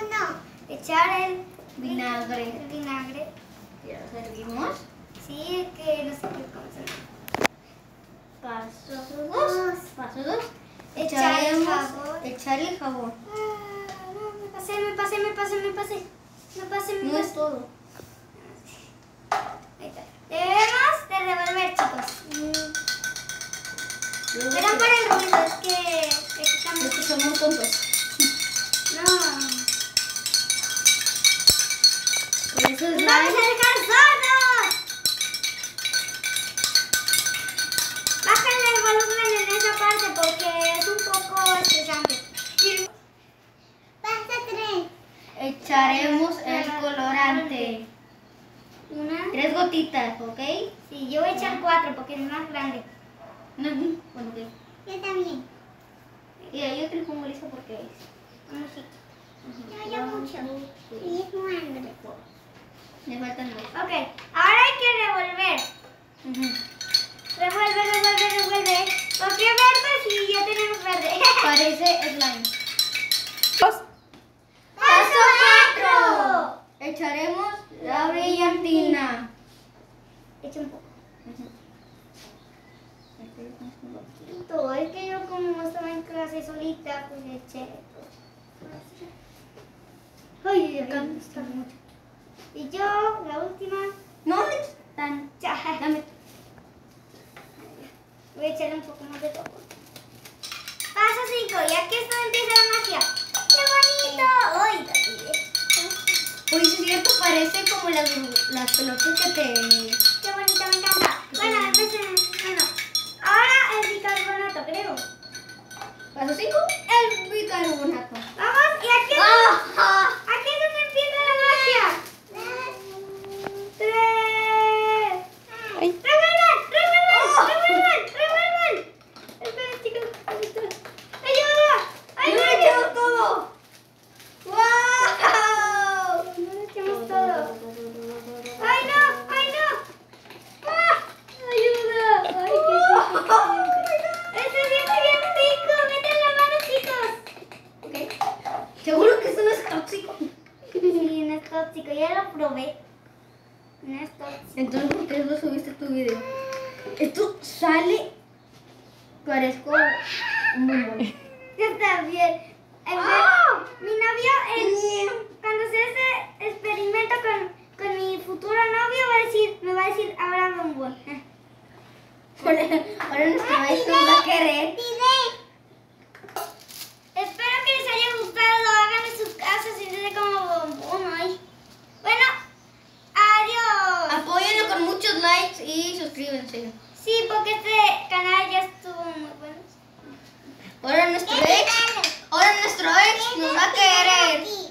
Echar el vinagre. El vinagre. Ya lo servimos. Sí, es que no sé qué cosa. Paso 2. Paso 2. Echar el jabón. Echar el jabón. No, me pasé. No es todo. Ahí está. Debemos de revolver, chicos. Verán por el ruido, es que estamos... Es que somos tontos. No. Por eso es ¡Nos vamos a dejar sordos! Bájale el volumen en esa parte porque es un poco estresante. Pasa 3. Echaremos el colorante. 3 gotitas, ¿ok? Sí, yo voy a echar 4 porque es más grande. No, bueno, ok. Yo también. Y yo te lo pongo listo porque es. Yo mucho. Y es muy grande. Me faltan 2. Ok, ahora hay que revolver. Revuelve. ¿Por qué verde si ya tenemos verde? Parece slime. ¡Paso 4! Echaremos la brillantina. Echa un poco. Es que yo como estaba en clase solita, pues eché. Ay, acá me gusta mucho. Y yo, la última. No le tan. Dame. Voy a echarle un poco más de todo. Paso 5, y aquí es donde empieza la magia. ¡Qué bonito! ¡Ay, la pide! Oye, es cierto, parece como las pelotas que te... ¡Qué bonita, me encanta! Bueno, empecé. Bueno, ahora el bicarbonato, creo. Paso 5, el bicarbonato. Vamos, y aquí aquí es donde empieza la magia. 3. ¡Revuelvan! Espera, chicos. ¡Ayuda! ¡Yo lo he echado todo! ¡Wow! No lo echamos todo. ¡Ay, no! ¡Ah! ¡Ayuda! ¡Ay, qué ¡Este siente bien rico! ¡Meten la mano, chicos! Ok. ¿Seguro que eso no es tóxico? Sí, no es tóxico. Ya lo probé. No es tóxico. Entonces, ¿por qué no subiste tu video? Esto sale... Parezco un bombón. Yo también. Mi novio, cuando se hace experimento con mi futuro novio, me va a decir, ahora bombón. Ahora nuestro maestro va a querer. Espero que les haya gustado, hagan en sus casas y se como bombón hoy. Bueno, adiós. Apóyenlo con muchos likes y suscríbanse. Sí, porque este canal ya estuvo muy bueno. Ahora nuestro ex nos va a querer.